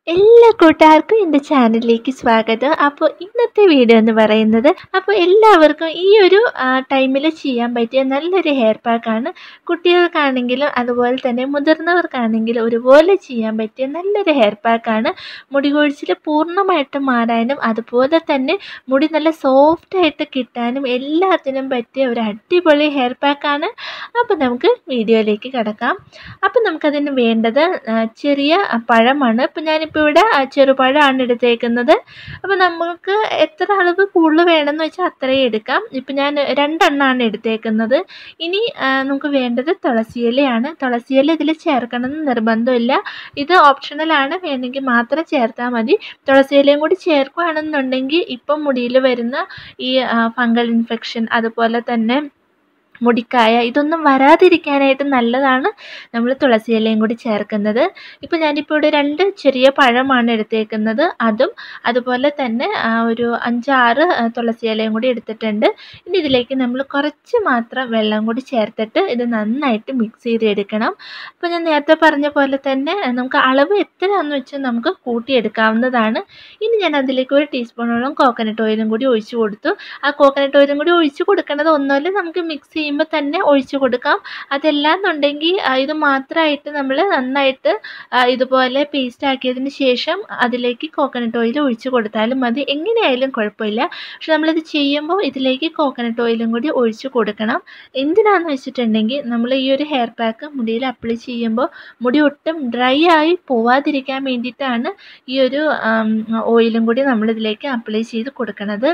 എല്ലാ കൂട്ടുകാർക്കും എൻ്റെ ചാനലിലേക്ക് സ്വാഗതം. അപ്പോൾ ഇന്നത്തെ വീഡിയോ എന്ന് പറയുന്നത് എല്ലാവർക്കും ഈ ഒരു ടൈമിൽ ചെയ്യാൻ പറ്റിയ നല്ലൊരു ഹെയർ പാക്കാണ്. കുട്ടികൾക്കാണെങ്കിലും അതുപോലെ തന്നെ മുതിർന്നവർക്കാണെങ്കിലും ഒരുപോലെ ചെയ്യാൻ പറ്റിയ നല്ലൊരു ഹെയർ പാക്കാണ്. മുടി കൊഴിച്ചിൽ പൂർണ്ണമായിട്ടും മാറാനും അതുപോലെ തന്നെ മുടി നല്ല സോഫ്റ്റായിട്ട് കിട്ടാനും എല്ലാത്തിനും പറ്റിയ ഒരു അടിപൊളി ഹെയർ പാക്കാണ്. അപ്പോൾ നമുക്ക് വീഡിയോയിലേക്ക് കിടക്കാം. അപ്പോൾ നമുക്കതിന് വേണ്ടത് ചെറിയ പഴമാണ്. ഇപ്പോൾ ഞാനിപ്പോൾ ഇവിടെ ചെറുപഴമാണ് എടുത്തേക്കുന്നത്. അപ്പോൾ നമുക്ക് എത്ര അളവ് കൂടുതൽ വേണമെന്ന് വെച്ചാൽ അത്രയും എടുക്കാം. ഇപ്പം ഞാൻ 2 എണ്ണമാണ് എടുത്തേക്കുന്നത്. ഇനി നമുക്ക് വേണ്ടത് തുളസിയിലയാണ്. തുളസിയില ഇതിൽ ചേർക്കണമെന്ന് നിർബന്ധമില്ല, ഇത് ഓപ്ഷണലാണ്, വേണമെങ്കിൽ മാത്രം ചേർത്താൽ മതി. തുളസിയിലയും കൂടി ചേർക്കുകയാണെന്നുണ്ടെങ്കിൽ ഇപ്പം മുടിയിൽ വരുന്ന ഈ ഫംഗൽ ഇൻഫെക്ഷൻ അതുപോലെ തന്നെ മുടിക്കായ ഇതൊന്നും വരാതിരിക്കാനായിട്ട് നല്ലതാണ് നമ്മൾ തുളസിയിലയും കൂടി ചേർക്കുന്നത്. ഇപ്പോൾ ഞാനിപ്പോൾ ഇവിടെ 2 ചെറിയ പഴമാണ് എടുത്തേക്കുന്നത്. അതും അതുപോലെ തന്നെ ഒരു 5-6 തുളസിയിലയും കൂടി എടുത്തിട്ടുണ്ട്. ഇനി ഇതിലേക്ക് നമ്മൾ കുറച്ച് മാത്രം വെള്ളം കൂടി ചേർത്തിട്ട് ഇത് നന്നായിട്ട് മിക്സ് ചെയ്തെടുക്കണം. അപ്പോൾ ഞാൻ നേരത്തെ പറഞ്ഞ പോലെ തന്നെ നമുക്ക് അളവ് എത്രയാണെന്ന് വെച്ചാൽ നമുക്ക് കൂട്ടിയെടുക്കാവുന്നതാണ്. ഇനി ഞാൻ അതിലേക്ക് 1 ടീസ്പൂണോളം കോക്കനട്ട് ഓയിലും കൂടി ഒഴിച്ചു കൊടുത്തു. ആ കോക്കനട്ട് ഓയിലും കൂടി ഒഴിച്ചു കൊടുക്കുന്നത് ഒന്നുമല്ല, നമുക്ക് മിക്സ് ചെയ്യുമ്പോൾ തന്നെ ഒഴിച്ചു കൊടുക്കാം. അതല്ലാന്നുണ്ടെങ്കിൽ ഇത് മാത്രമായിട്ട് നമ്മൾ നന്നായിട്ട് ഇതുപോലെ പേസ്റ്റ് ആക്കിയതിന് ശേഷം അതിലേക്ക് കോക്കനട്ട് ഓയിൽ ഒഴിച്ചു കൊടുത്താലും മതി, എങ്ങനെയായാലും കുഴപ്പമില്ല. പക്ഷെ നമ്മളിത് ചെയ്യുമ്പോൾ ഇതിലേക്ക് കോക്കനട്ട് ഓയിലും കൂടി ഒഴിച്ചു കൊടുക്കണം. എന്തിനാണെന്ന് വെച്ചിട്ടുണ്ടെങ്കിൽ നമ്മൾ ഈ ഒരു ഹെയർ പാക്ക് മുടിയിൽ അപ്ലൈ ചെയ്യുമ്പോൾ മുടി ഒട്ടും ഡ്രൈ ആയി പോവാതിരിക്കാൻ വേണ്ടിയിട്ടാണ് ഈ ഒരു ഓയിലും കൂടി നമ്മളിതിലേക്ക് അപ്ലൈ ചെയ്ത് കൊടുക്കുന്നത്.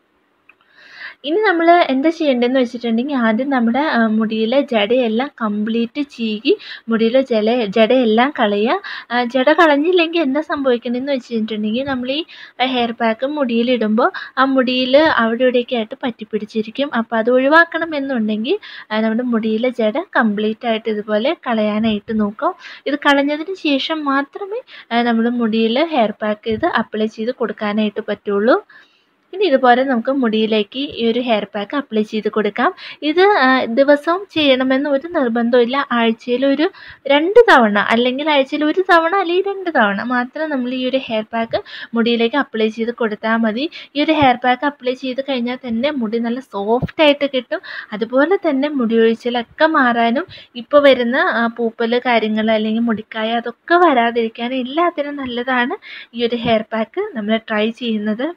ഇനി നമ്മൾ എന്താ ചെയ്യേണ്ടതെന്ന് വെച്ചിട്ടുണ്ടെങ്കിൽ ആദ്യം നമ്മുടെ മുടിയിലെ ജടയെല്ലാം കംപ്ലീറ്റ് ചീകി മുടിയിലെ ജടയെല്ലാം കളയുക. ജട കളഞ്ഞില്ലെങ്കിൽ എന്താ സംഭവിക്കണമെന്ന് വെച്ചിട്ടുണ്ടെങ്കിൽ നമ്മൾ ഈ ഹെയർ പാക്ക് മുടിയിലിടുമ്പോൾ ആ മുടിയിൽ അവിടെ ഇവിടെയൊക്കെ ആയിട്ട് പറ്റിപ്പിടിച്ചിരിക്കും. അപ്പോൾ അത് ഒഴിവാക്കണമെന്നുണ്ടെങ്കിൽ നമ്മുടെ മുടിയിലെ ജട കംപ്ലീറ്റ് ആയിട്ട് ഇതുപോലെ കളയാനായിട്ട് നോക്കും. ഇത് കളഞ്ഞതിന് ശേഷം മാത്രമേ നമ്മൾ മുടിയിൽ ഹെയർ പാക്ക് ഇത് അപ്ലൈ ചെയ്ത് കൊടുക്കാനായിട്ട് പറ്റുള്ളൂ. ഇനി ഇതുപോലെ നമുക്ക് മുടിയിലേക്ക് ഈ ഒരു ഹെയർ പാക്ക് അപ്ലൈ ചെയ്ത് കൊടുക്കാം. ഇത് ദിവസവും ചെയ്യണമെന്ന് ഒരു നിർബന്ധമില്ല. ആഴ്ചയിൽ ഒരു 2 തവണ അല്ലെങ്കിൽ ആഴ്ചയിൽ 1 തവണ അല്ലെങ്കിൽ 2 തവണ മാത്രം നമ്മൾ ഈ ഒരു ഹെയർ പാക്ക് മുടിയിലേക്ക് അപ്ലൈ ചെയ്ത് കൊടുത്താൽ മതി. ഈ ഒരു ഹെയർ പാക്ക് അപ്ലൈ ചെയ്ത് കഴിഞ്ഞാൽ തന്നെ മുടി നല്ല സോഫ്റ്റായിട്ട് കിട്ടും. അതുപോലെ തന്നെ മുടി ഒഴിച്ചിലൊക്കെ മാറാനും ഇപ്പോൾ വരുന്ന പൂപ്പൽ കാര്യങ്ങൾ അല്ലെങ്കിൽ മുടിക്കായ അതൊക്കെ വരാതിരിക്കാൻ എല്ലാത്തിനും നല്ലതാണ് ഈ ഒരു ഹെയർ പാക്ക് നമ്മൾ ട്രൈ ചെയ്യുന്നത്.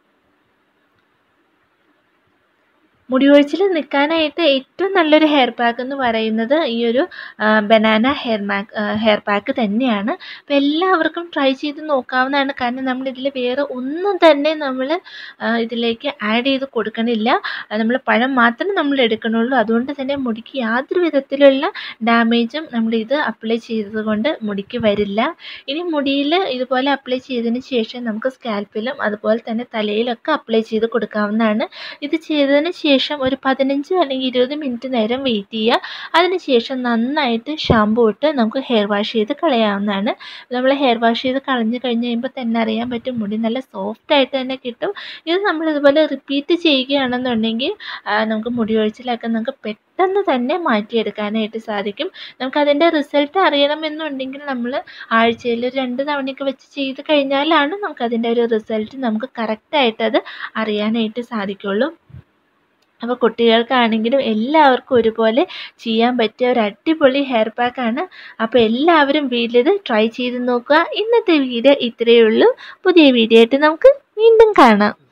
മുടി ഒഴിച്ചിൽ നിൽക്കാനായിട്ട് ഏറ്റവും നല്ലൊരു ഹെയർ പാക്ക് എന്ന് പറയുന്നത് ഈ ഒരു ബനാന ഹെയർ പാക്ക് തന്നെയാണ്. അപ്പോൾ എല്ലാവർക്കും ട്രൈ ചെയ്ത് നോക്കാവുന്നതാണ്. കാരണം നമ്മളിതിൽ വേറെ ഒന്നും തന്നെ നമ്മൾ ഇതിലേക്ക് ആഡ് ചെയ്ത് കൊടുക്കണില്ല. നമ്മൾ പഴം മാത്രം നമ്മൾ എടുക്കണുള്ളൂ. അതുകൊണ്ട് തന്നെ മുടിക്ക് യാതൊരു വിധത്തിലുള്ള ഡാമേജും നമ്മളിത് അപ്ലൈ ചെയ്തത് കൊണ്ട് മുടിക്ക് വരില്ല. ഇനി മുടിയിൽ ഇതുപോലെ അപ്ലൈ ചെയ്തതിന് ശേഷം നമുക്ക് സ്കാൽപ്പിലും അതുപോലെ തന്നെ തലയിലൊക്കെ അപ്ലൈ ചെയ്ത് കൊടുക്കാവുന്നതാണ്. ഇത് ചെയ്തതിന് ശേഷം ഒരു 15 അല്ലെങ്കിൽ 20 മിനിറ്റ് നേരം വെയിറ്റ് ചെയ്യുക. അതിനുശേഷം നന്നായിട്ട് ഷാമ്പൂ ഇട്ട് നമുക്ക് ഹെയർ വാഷ് ചെയ്ത് കളയാവുന്നതാണ്. നമ്മൾ ഹെയർ വാഷ് ചെയ്ത് കളഞ്ഞ് കഴിഞ്ഞ് കഴിയുമ്പോൾ തന്നെ അറിയാൻ പറ്റും മുടി നല്ല സോഫ്റ്റായിട്ട് തന്നെ കിട്ടും. ഇത് നമ്മളിതുപോലെ റിപ്പീറ്റ് ചെയ്യുകയാണെന്നുണ്ടെങ്കിൽ നമുക്ക് മുടി ഒഴിച്ചിലൊക്കെ നമുക്ക് പെട്ടെന്ന് തന്നെ മാറ്റിയെടുക്കാനായിട്ട് സാധിക്കും. നമുക്കതിൻ്റെ റിസൾട്ട് അറിയണമെന്നുണ്ടെങ്കിൽ നമ്മൾ ആഴ്ചയിൽ 2 തവണയൊക്കെ വെച്ച് ചെയ്ത് കഴിഞ്ഞാലാണ് നമുക്കതിൻ്റെ ഒരു റിസൾട്ട് നമുക്ക് കറക്റ്റായിട്ട് അത് അറിയാനായിട്ട് സാധിക്കുള്ളൂ. അപ്പോൾ കുട്ടികൾക്കാണെങ്കിലും എല്ലാവർക്കും ഒരുപോലെ ചെയ്യാൻ പറ്റിയ ഒരു അടിപൊളി ഹെയർ പാക്കാണ്. അപ്പോൾ എല്ലാവരും വീട്ടിലിത് ട്രൈ ചെയ്ത് നോക്കുക. ഇന്നത്തെ വീഡിയോ ഇത്രയേ ഉള്ളൂ. പുതിയ വീഡിയോ ആയിട്ട് നമുക്ക് വീണ്ടും കാണാം.